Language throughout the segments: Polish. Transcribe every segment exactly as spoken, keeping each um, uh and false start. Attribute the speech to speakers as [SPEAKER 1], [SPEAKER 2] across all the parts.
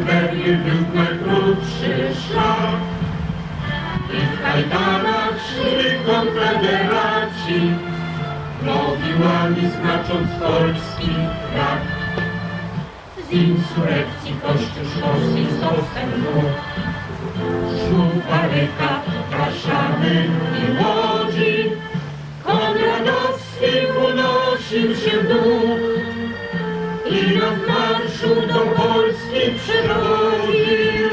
[SPEAKER 1] Syberię wiódł najkrótszy szlak i w kajdanach szli konfederaci, mogiłami znacząc polski flag. Z insurekcji kościuszkowskiej z dostępu Żuwaryka, Warszawy i Łodzi Konradowski unosił się duch i na marszu do Polski przychodził.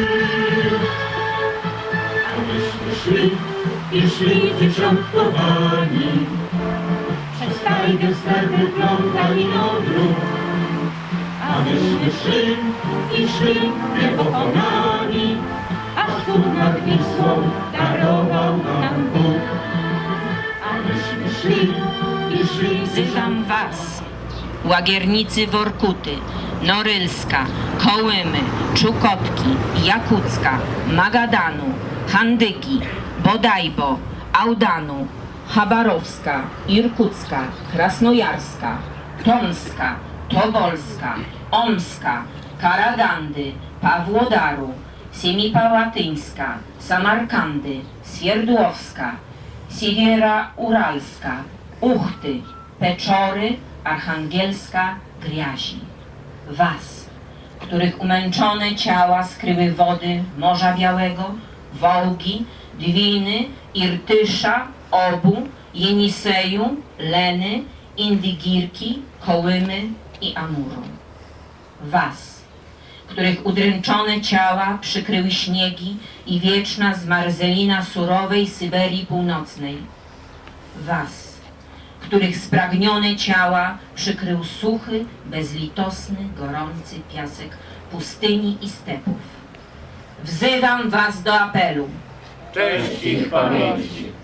[SPEAKER 1] A myśmy szli i szli dziesiątkowani, przez tajgę sterny plątali odruch. A myśmy szli i szli niepokonani, aż cud nad Wisłą darował nam Bóg. A myśmy szli i szli.
[SPEAKER 2] Wzywam was, łagiernicy Workuty, Norylska, Kołymy, Czukotki, Jakucka, Magadanu, Handyki, Bodajbo, Audanu, Chabarowska, Irkucka, Krasnojarska, Tomska, Tobolska, Omska, Karagandy, Pawłodaru, Siemipałatyńska, Samarkandy, Swierdłowska, Siwiera Uralska, Uchty, Peczory, Archangielska, Griazi. Was, których umęczone ciała skryły wody Morza Białego, Wołgi, Dwiny, Irtysza, Obu, Jeniseju, Leny, Indygirki, Kołymy i Amuru. Was, których udręczone ciała przykryły śniegi i wieczna zmarzelina surowej Syberii Północnej. Was, których spragnione ciała przykrył suchy, bezlitosny, gorący piasek pustyni i stepów. Wzywam was do apelu.
[SPEAKER 1] Cześć ich pamięci.